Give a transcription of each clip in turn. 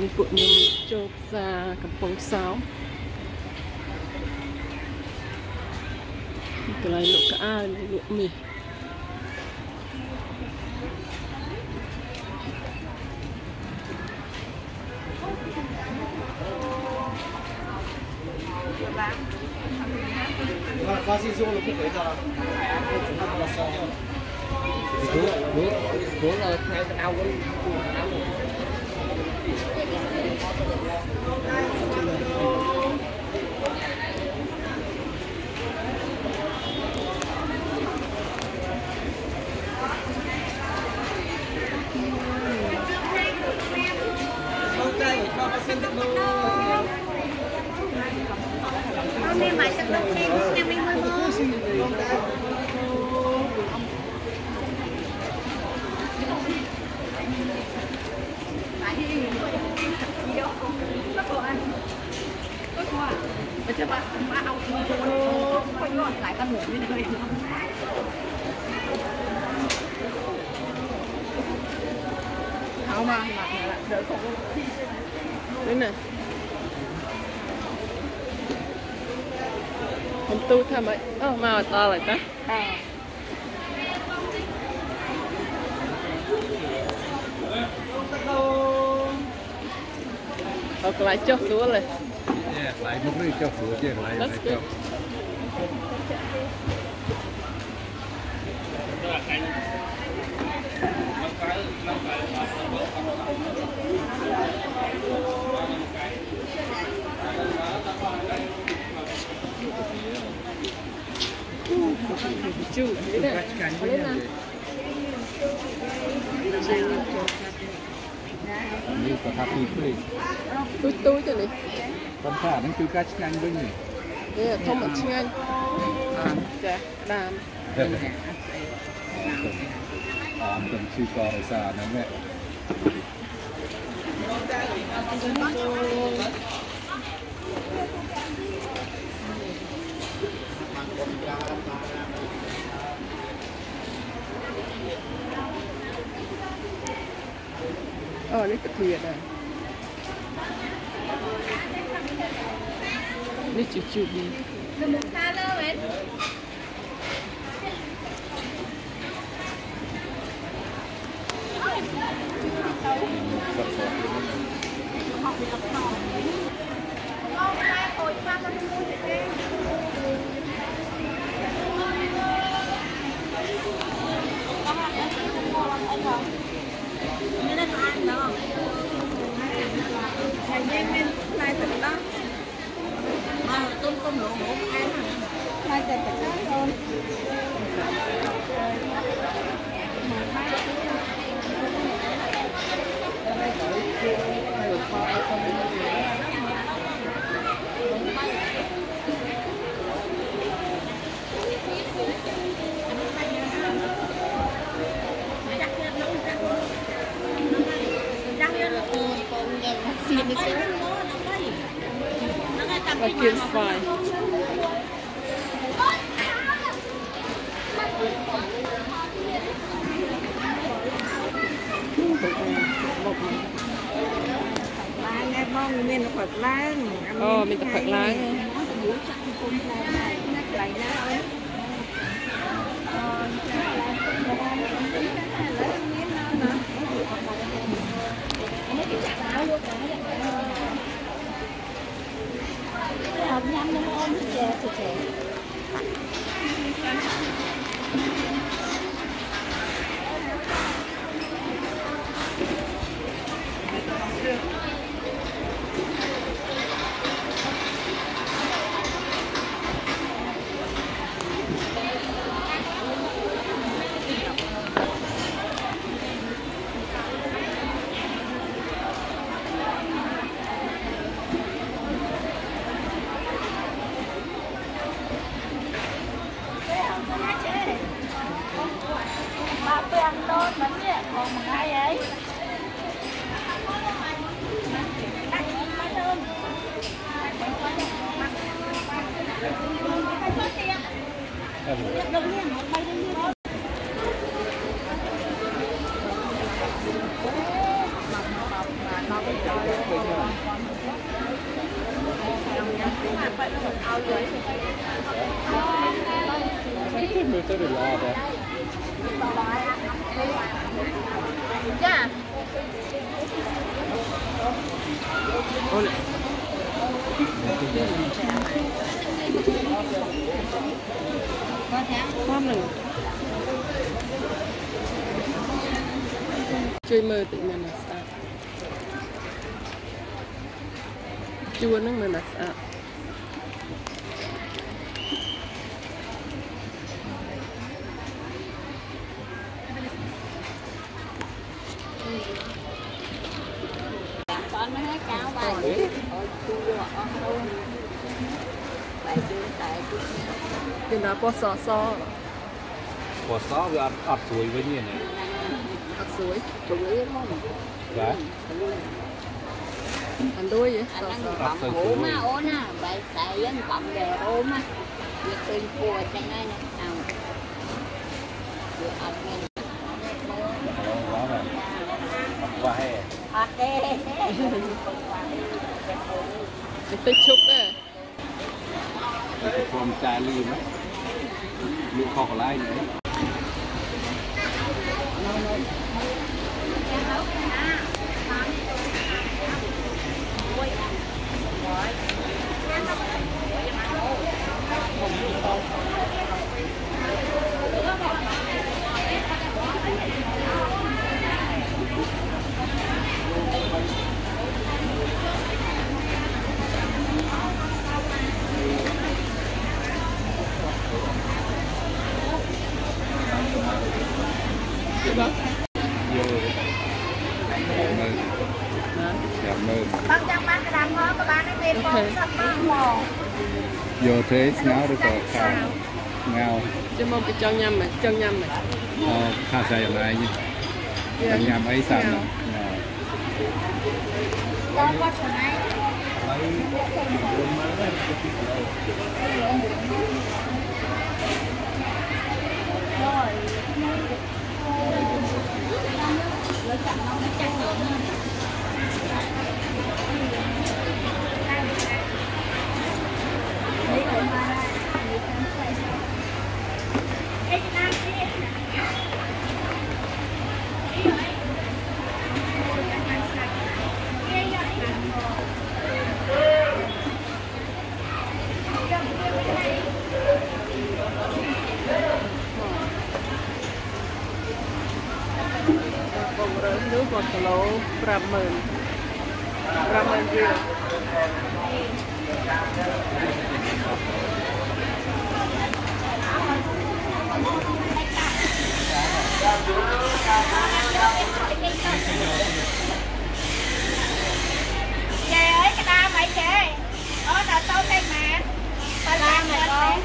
នេះពួកខ្ញុំចូលផ្សារកំពង់សោមកន្លែងលក់កៅអៅលក់មាស发信息我都不回他了，他把它删掉了。我了，开个大温。 Hôm nay tập đông thêm nhà mình mới mua. Cho bạn học quanh ngọn lại căn hộ bên đây. Không mà đỡ không. Đấy này. Không tu tham ấy. Mà to lại ta. Lại cho xuống rồi. Yeah, lại một nơi cho xuống chứ lại cho. Chú, thế này. Có lên nào. Như có tháp đi đi. Tôi cho này. Con phả nó cứ cá chanh bên này. Đây là thông ở Trinh Anh. Dạ, đàm. Cần sư co ở xa nó mẹ. Đây cái thiệt à. Đây chụp đi. Kiếm xoài. Mình Phật Lan. Mình tập Phật Lan. Học nhắm nó ôm chè chè. Mình tới được lo rồi. Dạ. Ôi. Ngon này. Chơi mơ tự nhiên là sao? Chua nó mà là sao? Con nó hết cao bài. Cái nào có sò Bỏ xó với ập suối với như này. ập suối Đấy. ăn đuôi vậy Anh sò ăn cầm ốm á, ốm á, vậy tại dân cầm về ốm á, việc tiền cua trên đây nè, nào, vừa ăn nghe, Đó rồi. Qua hè. hot đê, cái tích chúc đấy From Charlie nữa. Lũ kho của lai nữa. con trong bán cái đám hoa các bạn ấy về con sắp bán mò, Vô thế ngáo được rồi sao ngao chứ mong cái cho nhâm này tha xe lại như thằng nhằm ấy sao nè con qua chỗ này, còn rồi nước 1 kg 50,000 riêng Chị ơi cái đam vậy chị, là tôi đây mà, bà làm mà con.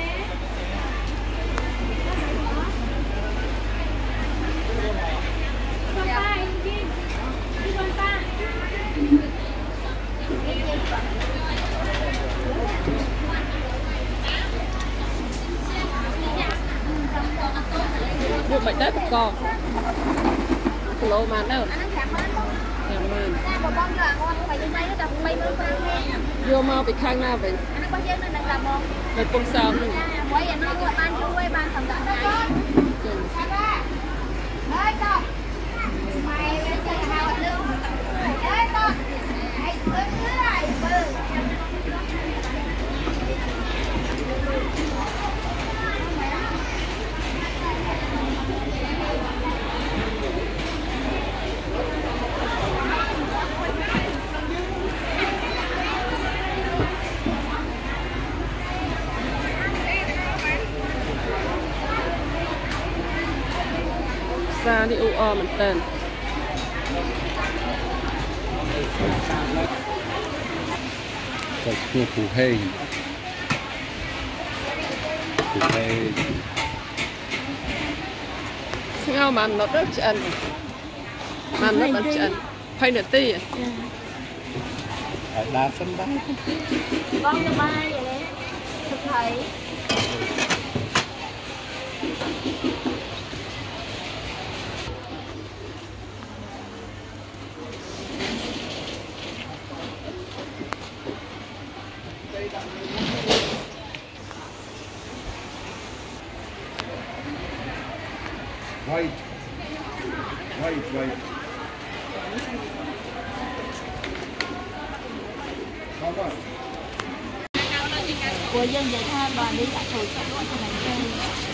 được bệnh đấy con kilo mà đâu vô mau bị khang nào vậy về con sao nữa xa đi u mình tên Cái cua phủ hề ngao mà nó rất chân mà nó vẫn chân phải được ti ở đa sân bãi Con cho ba vậy đấy, thực thấy. White. How much? Của dân vậy thôi bà đi lại thôi cho nó cho mình chơi.